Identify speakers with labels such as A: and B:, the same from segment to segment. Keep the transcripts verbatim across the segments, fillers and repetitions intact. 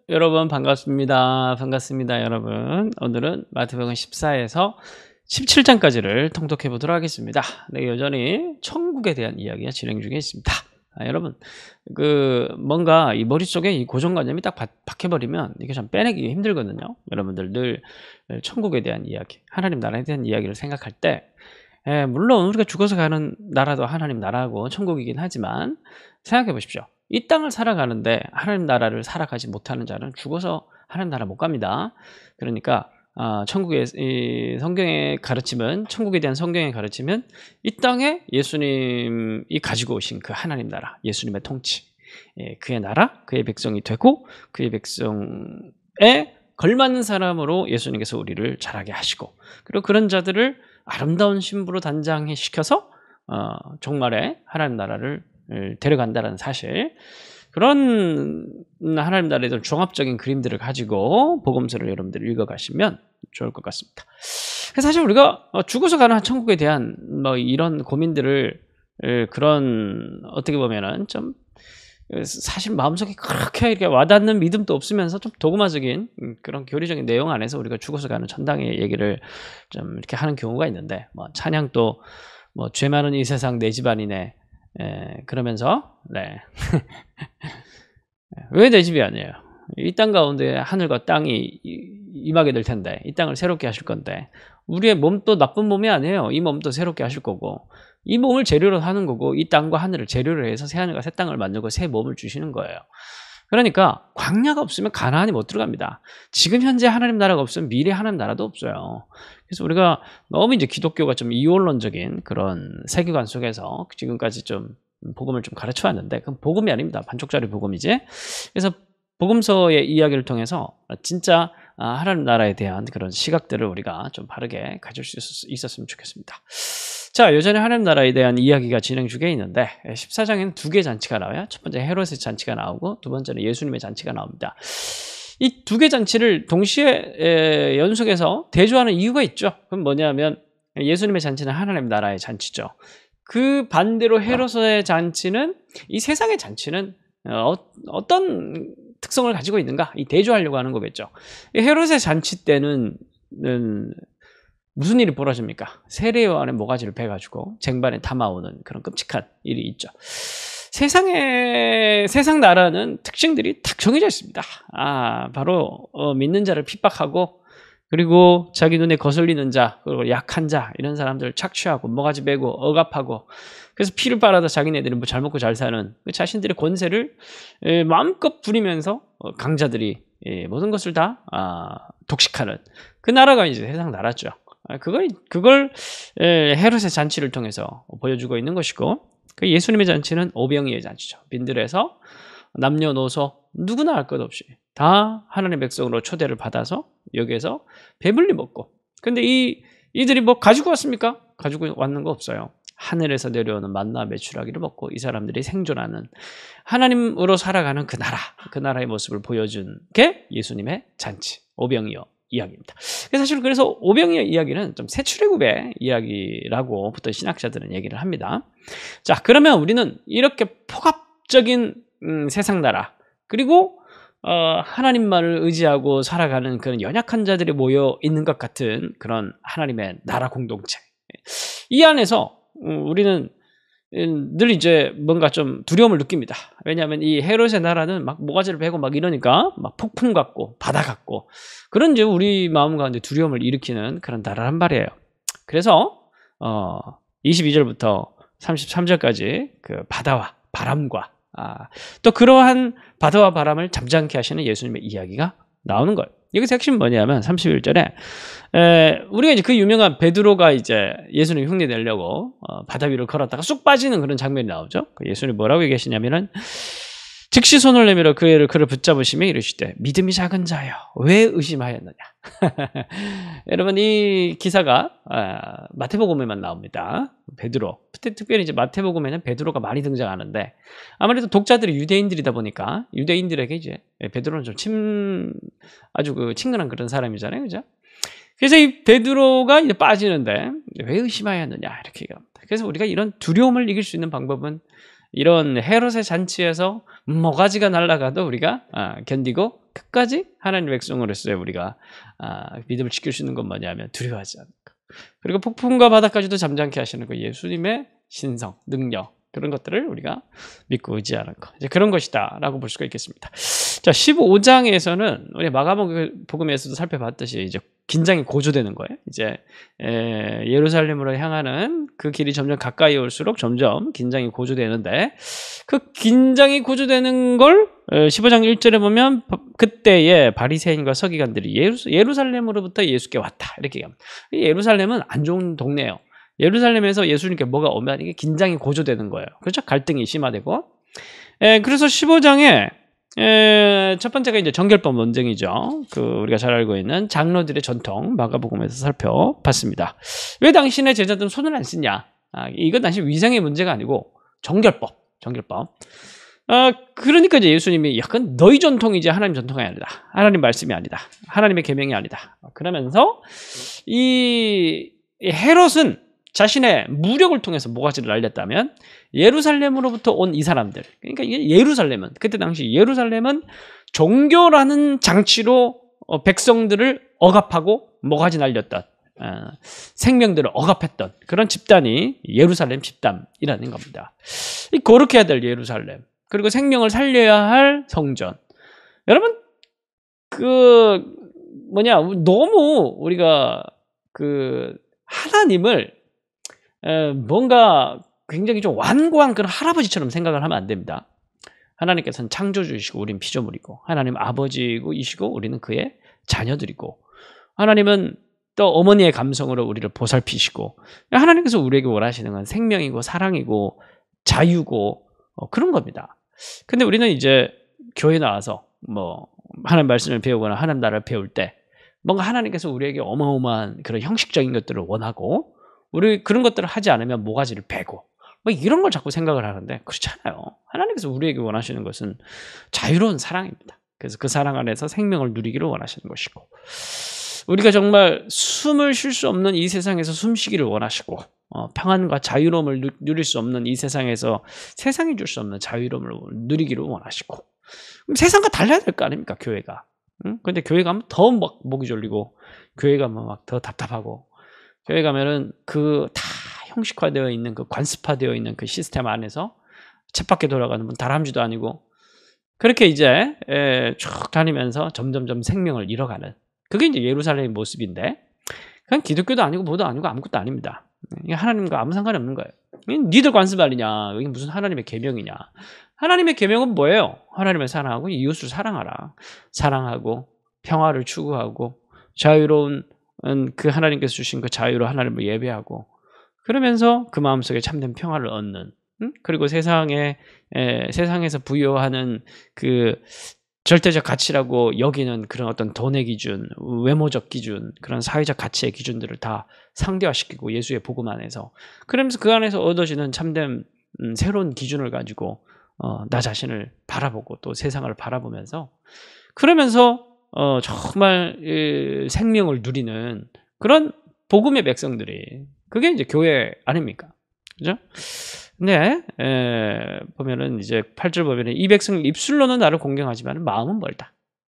A: 여러분 반갑습니다. 반갑습니다, 여러분. 오늘은 마태복음 십사에서 십칠 장까지를 통독해 보도록 하겠습니다. 네, 여전히 천국에 대한 이야기가 진행 중에 있습니다. 아, 여러분, 그 뭔가 이 머릿속에 이 고정관념이 딱 박혀버리면 이게 참 빼내기 힘들거든요. 여러분들 늘 천국에 대한 이야기, 하나님 나라에 대한 이야기를 생각할 때, 예, 물론 우리가 죽어서 가는 나라도 하나님 나라고 천국이긴 하지만 생각해 보십시오. 이 땅을 살아가는데 하나님 나라를 살아가지 못하는 자는 죽어서 하나님 나라 못 갑니다. 그러니까 어, 천국의 이 성경의 가르침은, 천국에 대한 성경의 가르침은 이 땅에 예수님이 가지고 오신 그 하나님 나라, 예수님의 통치, 예, 그의 나라, 그의 백성이 되고 그의 백성에 걸맞는 사람으로 예수님께서 우리를 자라게 하시고, 그리고 그런 자들을 아름다운 신부로 단장해 시켜서 어, 종말에 하나님 나라를 데려간다는 사실, 그런 하나님 나라에 대한 종합적인 그림들을 가지고 복음서를 여러분들 읽어가시면 좋을 것 같습니다. 사실 우리가 죽어서 가는 천국에 대한 뭐 이런 고민들을, 그런 어떻게 보면은 좀 사실 마음속에 그렇게 이렇게 와닿는 믿음도 없으면서 좀 도구마적인 그런 교리적인 내용 안에서 우리가 죽어서 가는 천당의 얘기를 좀 이렇게 하는 경우가 있는데, 뭐 찬양도 뭐 죄 많은 이 세상 내 집안이네, 예, 그러면서, 네. 왜 내 집이 아니에요? 이 땅 가운데 하늘과 땅이 임하게 될 텐데, 이 땅을 새롭게 하실 건데, 우리의 몸도 나쁜 몸이 아니에요. 이 몸도 새롭게 하실 거고, 이 몸을 재료로 하는 거고, 이 땅과 하늘을 재료로 해서 새 하늘과 새 땅을 만들고 새 몸을 주시는 거예요. 그러니까 광야가 없으면 가나안이 못 들어갑니다. 지금 현재 하나님 나라가 없으면 미래 하나님 나라도 없어요. 그래서 우리가 너무 이제 기독교가 좀 이원론적인 그런 세계관 속에서 지금까지 좀 복음을 좀 가르쳐 왔는데, 그건 복음이 아닙니다. 반쪽짜리 복음이지. 그래서 복음서의 이야기를 통해서 진짜 하나님 나라에 대한 그런 시각들을 우리가 좀 바르게 가질 수 있었으면 좋겠습니다. 자, 여전히 하나님 나라에 대한 이야기가 진행 중에 있는데, 십사 장에는 두 개의 잔치가 나와요. 첫 번째 헤롯의 잔치가 나오고, 두 번째는 예수님의 잔치가 나옵니다. 이 두 개 잔치를 동시에 연속해서 대조하는 이유가 있죠. 그럼 뭐냐면, 예수님의 잔치는 하나님 나라의 잔치죠. 그 반대로 헤롯의 잔치는, 이 세상의 잔치는 어, 어떤 특성을 가지고 있는가, 이 대조하려고 하는 거겠죠. 헤롯의 잔치 때는 음, 무슨 일이 벌어집니까? 세례요한의 모가지를 베가지고 쟁반에 담아오는 그런 끔찍한 일이 있죠. 세상의, 세상 나라는 특징들이 딱 정해져 있습니다. 아, 바로 어, 믿는 자를 핍박하고, 그리고 자기 눈에 거슬리는 자, 그리고 약한 자, 이런 사람들을 착취하고 모가지 베고 억압하고, 그래서 피를 빨아도 자기네들이 뭐 잘 먹고 잘 사는 자신들의 권세를 마음껏 부리면서 강자들이 모든 것을 다 독식하는 그 나라가 이제 세상 나라죠. 그걸, 그걸 헤롯의 잔치를 통해서 보여주고 있는 것이고, 그 예수님의 잔치는 오병이의 잔치죠. 빈들에서 남녀노소 누구나 할 것 없이 다 하나님의 백성으로 초대를 받아서 여기에서 배불리 먹고, 근데 이, 이들이 뭐 가지고 왔습니까? 가지고 왔는 거 없어요. 하늘에서 내려오는 만나 메추라기를 먹고 이 사람들이 생존하는, 하나님으로 살아가는 그 나라, 그 나라의 모습을 보여준 게 예수님의 잔치, 오병이어 이야기입니다. 사실 그래서 오병이어 이야기는 좀 새 출애굽의 이야기라고 보통 신학자들은 얘기를 합니다. 자, 그러면 우리는 이렇게 폭압적인 음, 세상 나라, 그리고 어, 하나님만을 의지하고 살아가는 그런 연약한 자들이 모여 있는 것 같은 그런 하나님의 나라 공동체, 이 안에서 우리는 늘 이제 뭔가 좀 두려움을 느낍니다. 왜냐하면 이 헤롯의 나라는 막 모가지를 베고 막 이러니까 막 폭풍 같고 바다 같고, 그런 이제 우리 마음 가운데 두려움을 일으키는 그런 나라란 말이에요. 그래서 어, 이십이 절부터 삼십삼 절까지 그 바다와 바람과 아, 또 그러한 바다와 바람을 잠잠케 하시는 예수님의 이야기가 나오는 거예요. 여기서 핵심은 뭐냐면 삼십일 절에 에, 우리가 이제 그 유명한 베드로가 이제 예수님 흉내 내려고 어, 바다 위를 걸었다가 쑥 빠지는 그런 장면이 나오죠. 그 예수님 뭐라고 얘기하시냐면은, 즉시 손을 내밀어 그를 그를 붙잡으시며 이르시되 믿음이 작은 자여 왜 의심하였느냐. 여러분, 이 기사가 아, 마태복음에만 나옵니다. 베드로, 특별히 이제 마태복음에는 베드로가 많이 등장하는데, 아무래도 독자들이 유대인들이다 보니까 유대인들에게 이제 베드로는 좀 침 아주 그 친근한 그런 사람이잖아요, 그죠? 그래서 이 베드로가 이제 빠지는데 왜 의심하였느냐 이렇게 얘기합니다. 그래서 우리가 이런 두려움을 이길 수 있는 방법은 이런 헤롯의 잔치에서 모가지가 날아가도 우리가 아, 견디고 끝까지 하나님의 백성으로서의 우리가 아, 믿음을 지킬 수 있는 건 뭐냐면 두려워하지 않는 것. 그리고 폭풍과 바다까지도 잠잠케 하시는 그 예수님의 신성, 능력 그런 것들을 우리가 믿고 의지하는 것. 이제 그런 것이다라고 볼 수가 있겠습니다. 자, 십오 장에서는 우리 마가복음에서도 살펴봤듯이 이제 긴장이 고조되는 거예요. 이제 에, 예루살렘으로 향하는 그 길이 점점 가까이 올수록 점점 긴장이 고조되는데 그 긴장이 고조되는 걸 십오 장 일 절에 보면 그때에 바리새인과 서기관들이 예루, 예루살렘으로부터 예수께 왔다 이렇게 얘기합니다. 예루살렘은 안 좋은 동네예요. 예루살렘에서 예수님께 뭐가 오면 이게 긴장이 고조되는 거예요. 그렇죠? 갈등이 심화되고. 에, 그래서 십오 장에 에, 첫 번째가 이제 정결법 논쟁이죠. 그 우리가 잘 알고 있는 장로들의 전통 마가복음에서 살펴봤습니다. 왜 당신의 제자들은 손을 안 씻냐? 아, 이건 당신 위생의 문제가 아니고 정결법, 정결법. 아, 그러니까 이제 예수님이 약간 너희 전통이지 하나님 전통이 아니다. 하나님 말씀이 아니다. 하나님의 계명이 아니다. 그러면서 이, 이 헤롯은 자신의 무력을 통해서 모가지를 날렸다면 예루살렘으로부터 온 이 사람들, 그러니까 예루살렘은 그때 당시 예루살렘은 종교라는 장치로 백성들을 억압하고 모가지 날렸던 어, 생명들을 억압했던 그런 집단이 예루살렘 집단이라는 겁니다. 이 거룩해야 될 예루살렘 그리고 생명을 살려야 할 성전. 여러분 그 뭐냐 너무 우리가 그 하나님을 에, 뭔가 굉장히 좀 완고한 그런 할아버지처럼 생각을 하면 안 됩니다. 하나님께서는 창조주이시고 우린 피조물이고 하나님 아버지이시고 우리는 그의 자녀들이고 하나님은 또 어머니의 감성으로 우리를 보살피시고 하나님께서 우리에게 원하시는 건 생명이고 사랑이고 자유고 어, 그런 겁니다. 근데 우리는 이제 교회 나와서 뭐 하나님 말씀을 배우거나 하나님 나라를 배울 때 뭔가 하나님께서 우리에게 어마어마한 그런 형식적인 것들을 원하고 우리 그런 것들을 하지 않으면 모가지를 베고 뭐 이런 걸 자꾸 생각을 하는데 그렇지 않아요. 하나님께서 우리에게 원하시는 것은 자유로운 사랑입니다. 그래서 그 사랑 안에서 생명을 누리기를 원하시는 것이고 우리가 정말 숨을 쉴 수 없는 이 세상에서 숨쉬기를 원하시고 어, 평안과 자유로움을 누, 누릴 수 없는 이 세상에서 세상이 줄 수 없는 자유로움을 누리기를 원하시고 그럼 세상과 달라야 될 거 아닙니까 교회가. 응? 근데 교회 가면 더 막 목이 졸리고 교회 가면 막 더 답답하고 교회 가면은 그 다 형식화되어 있는 그 관습화되어 있는 그 시스템 안에서 쳇바퀴 돌아가는 분 다람쥐도 아니고 그렇게 이제 에, 쭉 다니면서 점점점 생명을 잃어가는 그게 이제 예루살렘의 모습인데 그냥 기독교도 아니고 뭐도 아니고 아무것도 아닙니다. 이게 하나님과 아무 상관이 없는 거예요. 니들 관습 아니냐? 이게 무슨 하나님의 계명이냐? 하나님의 계명은 뭐예요? 하나님을 사랑하고 이웃을 사랑하라. 사랑하고 평화를 추구하고 자유로운 그 하나님께서 주신 그 자유로 하나님을 예배하고 그러면서 그 마음속에 참된 평화를 얻는 응? 그리고 세상에 에, 세상에서 부여하는 그 절대적 가치라고 여기는 그런 어떤 돈의 기준, 외모적 기준, 그런 사회적 가치의 기준들을 다 상대화시키고 예수의 복음 안에서 그러면서 그 안에서 얻어지는 참된 음, 새로운 기준을 가지고 어, 나 자신을 바라보고 또 세상을 바라보면서 그러면서 어, 정말 이, 생명을 누리는 그런 복음의 백성들이 그게 이제 교회 아닙니까? 그죠? 네, 에, 보면은 이제 팔 절 보면은 이 백성 입술로는 나를 공경하지만 마음은 멀다.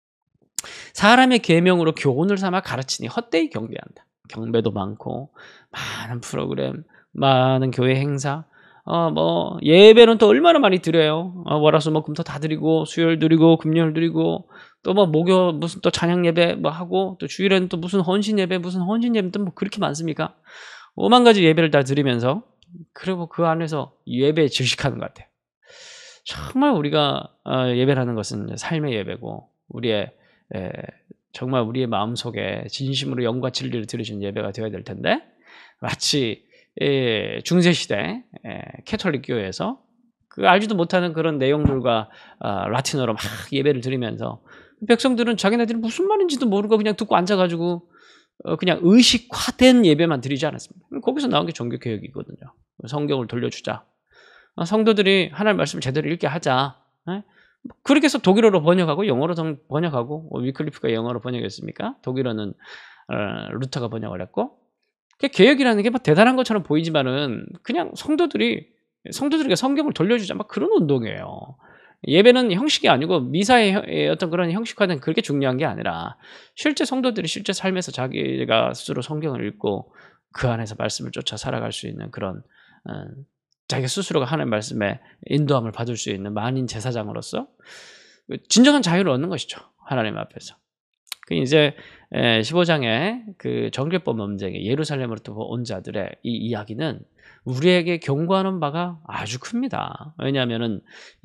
A: 사람의 계명으로 교훈을 삼아 가르치니 헛되이 경배한다. 경배도 많고 많은 프로그램, 많은 교회 행사, 어, 뭐 예배는 또 얼마나 많이 드려요. 어, 월화수목금토 다 드리고 수요일 드리고 금요일 드리고 또 뭐 목요 무슨 또 찬양 예배 뭐 하고 또 주일에는 또 무슨 헌신 예배 무슨 헌신 예배 또 뭐 그렇게 많습니까? 오만 가지 예배를 다 드리면서 그리고 그 안에서 예배에 질식하는 것 같아요. 정말 우리가 예배라는 것은 삶의 예배고 우리의 에, 정말 우리의 마음속에 진심으로 영과 진리를 들으신 예배가 되어야 될 텐데 마치 에, 중세시대 에, 캐톨릭 교회에서 그 알지도 못하는 그런 내용들과 어, 라틴어로 막 예배를 드리면서 백성들은 자기네들이 무슨 말인지도 모르고 그냥 듣고 앉아가지고 어, 그냥 의식화된 예배만 드리지 않았습니다. 거기서 나온 게 종교개혁이거든요. 성경을 돌려주자. 어, 성도들이 하나님 말씀을 제대로 읽게 하자. 에? 그렇게 해서 독일어로 번역하고 영어로 번역하고 어, 위클리프가 영어로 번역했습니까? 독일어는 어, 루터가 번역을 했고 개혁이라는 게 뭐 대단한 것처럼 보이지만은 그냥 성도들이 성도들에게 성경을 돌려주자 막 그런 운동이에요. 예배는 형식이 아니고 미사의 어떤 그런 형식화는 그렇게 중요한 게 아니라 실제 성도들이 실제 삶에서 자기가 스스로 성경을 읽고 그 안에서 말씀을 쫓아 살아갈 수 있는 그런 어, 자기 스스로가 하나님 말씀에 인도함을 받을 수 있는 만인 제사장으로서 진정한 자유를 얻는 것이죠. 하나님 앞에서. 그 이제 십오 장의 그 정결법 논쟁에 예루살렘으로부터 온 자들의 이 이야기는 우리에게 경고하는 바가 아주 큽니다. 왜냐하면은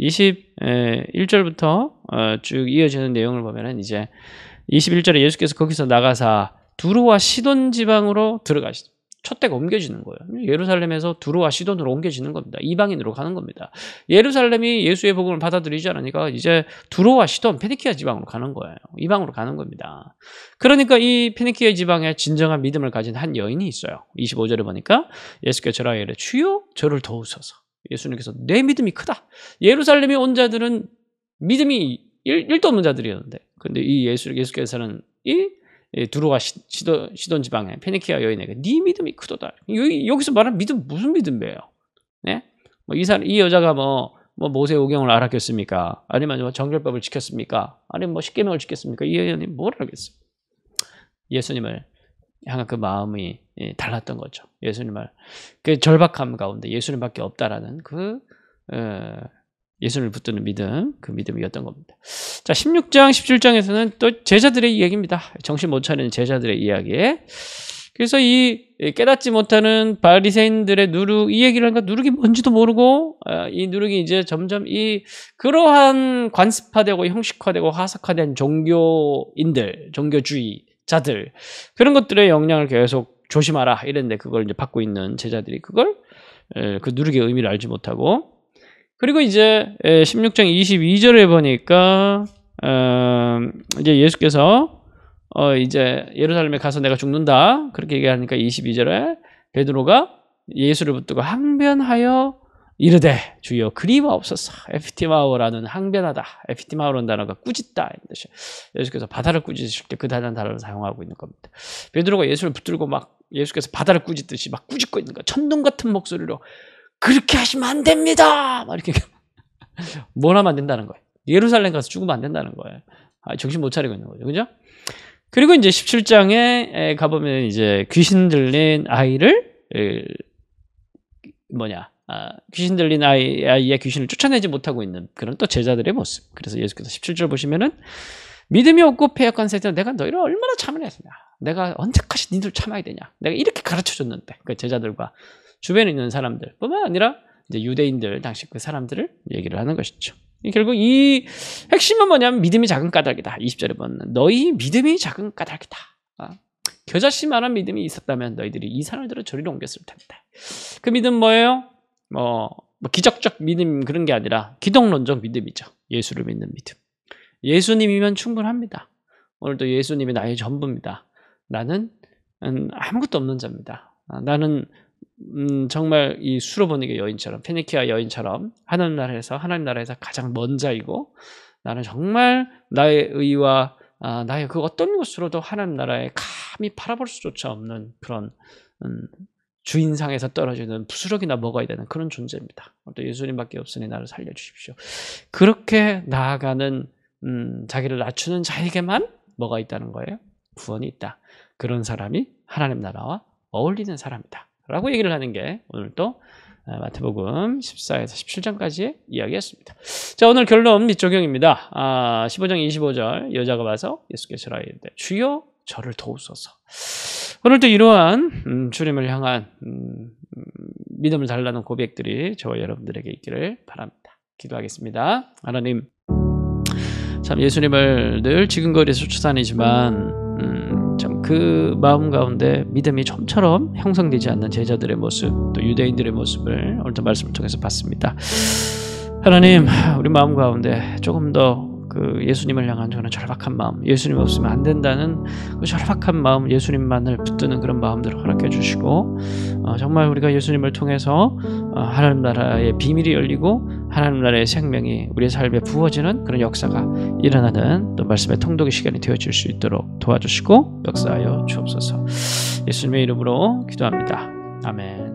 A: 이십일 절부터 쭉 이어지는 내용을 보면은 이제 이십일 절에 예수께서 거기서 나가사 두로와 시돈 지방으로 들어가시죠. 촛대가 옮겨지는 거예요. 예루살렘에서 두로와 시돈으로 옮겨지는 겁니다. 이방인으로 가는 겁니다. 예루살렘이 예수의 복음을 받아들이지 않으니까 이제 두로와 시돈, 페니키아 지방으로 가는 거예요. 이방으로 가는 겁니다. 그러니까 이 페니키아 지방에 진정한 믿음을 가진 한 여인이 있어요. 이십오 절에 보니까 예수께서 저라고 이르되 주여 저를 도우소서. 예수님께서 내 믿음이 크다. 예루살렘에 온 자들은 믿음이 일도 없는 자들이었는데 근데 이 예수, 예수께서는 이 두로와 시돈, 시돈 지방의 페니키아 여인에게 네 믿음이 크도다. 여기, 여기서 말하는 믿음 무슨 믿음이에요? 네? 뭐 이 사람, 이 여자가 뭐, 뭐 모세 오경을 알았겠습니까? 아니면 뭐 정결법을 지켰습니까? 아니면 뭐 십계명을 지켰습니까? 이 여인이 뭘 알겠어요? 예수님을 향한 그 마음이 달랐던 거죠. 예수님을 그 절박함 가운데 예수님밖에 없다라는 그 어, 예수님을 붙드는 믿음, 그 믿음이었던 겁니다. 자, 십육 장, 십칠 장에서는 또 제자들의 이야기입니다. 정신 못 차리는 제자들의 이야기. 그래서 이 깨닫지 못하는 바리새인들의 누룩, 이 얘기를 하니까 누룩이 뭔지도 모르고 이 누룩이 이제 점점 이 그러한 관습화되고 형식화되고 화석화된 종교인들, 종교주의자들 그런 것들의 영향을 계속 조심하라 이랬는데 그걸 이제 받고 있는 제자들이 그걸 그 누룩의 의미를 알지 못하고 그리고 이제 십육 장 이십이 절에 보니까 어 이제 예수께서 어 이제 예루살렘에 가서 내가 죽는다 그렇게 얘기하니까 이십이 절에 베드로가 예수를 붙들고 항변하여 이르되 주여 그리마옵소서. 에피티마오라는 항변하다. 에피티마오라는 단어가 꾸짖다 이런 뜻이에요. 예수께서 바다를 꾸짖으실 때 그 단어를 사용하고 있는 겁니다. 베드로가 예수를 붙들고 막 예수께서 바다를 꾸짖듯이 막 꾸짖고 있는 거야. 천둥 같은 목소리로 그렇게 하시면 안 됩니다. 막 이렇게 뭘 하면 안 된다는 거예요. 예루살렘 가서 죽으면 안 된다는 거예요. 아, 정신 못 차리고 있는 거죠, 그죠? 그리고 이제 십칠 장에 가보면 이제 귀신 들린 아이를 뭐냐, 아, 귀신 들린 아이, 아이의 귀신을 쫓아내지 못하고 있는 그런 또 제자들의 모습. 그래서 예수께서 십칠 절 보시면은 믿음이 없고 패역한 세대는 내가 너희를 얼마나 참으려 했으냐. 내가 언제까지 니들 참아야 되냐. 내가 이렇게 가르쳐 줬는데 그 제자들과 주변에 있는 사람들 뿐만 아니라 이제 유대인들 당시 그 사람들을 얘기를 하는 것이죠. 결국 이 핵심은 뭐냐면 믿음이 작은 까닭이다. 이십 절에 보면 너희 믿음이 작은 까닭이다. 아, 겨자씨만한 믿음이 있었다면 너희들이 이 산을 들어 저리로 옮겼을 텐데. 그 믿음 뭐예요? 뭐, 뭐 기적적 믿음 그런 게 아니라 기독론적 믿음이죠. 예수를 믿는 믿음. 예수님이면 충분합니다. 오늘도 예수님이 나의 전부입니다. 나는 아무것도 없는 자입니다. 나는 음, 정말 이 수로보니게 여인처럼 페니키아 여인처럼 하나님 나라에서 하나님 나라에서 가장 먼 자이고 나는 정말 나의 의와 아, 나의 그 어떤 것으로도 하나님 나라에 감히 바라볼 수조차 없는 그런 음, 주인상에서 떨어지는 부스러기나 먹어야 되는 그런 존재입니다. 또 예수님밖에 없으니 나를 살려주십시오. 그렇게 나아가는 음, 자기를 낮추는 자에게만 뭐가 있다는 거예요? 구원이 있다. 그런 사람이 하나님 나라와 어울리는 사람이다. 라고 얘기를 하는 게 오늘 또 마태복음 십사에서 십칠 장까지의 이야기였습니다. 자, 오늘 결론 및 적용입니다. 아, 십오 장 이십오 절 여자가 와서 예수께서 이르되 주여 저를 도우소서. 오늘도 이러한 음, 주님을 향한 음, 믿음을 달라는 고백들이 저와 여러분들에게 있기를 바랍니다. 기도하겠습니다. 하나님, 참 예수님을 늘 지근거리에서 쫓아다니지만 음, 참 그 마음 가운데 믿음이 좀처럼 형성되지 않는 제자들의 모습, 또 유대인들의 모습을 오늘도 말씀을 통해서 봤습니다. 하나님, 우리 마음 가운데 조금 더 그 예수님을 향한 저는 절박한 마음, 예수님 없으면 안 된다는 그 절박한 마음, 예수님만을 붙드는 그런 마음들을 허락해 주시고 어, 정말 우리가 예수님을 통해서 어, 하나님 나라의 비밀이 열리고 하나님 나라의 생명이 우리의 삶에 부어지는 그런 역사가 일어나는 또 말씀의 통독의 시간이 되어질 수 있도록 도와주시고 역사하여 주옵소서. 예수님의 이름으로 기도합니다. 아멘.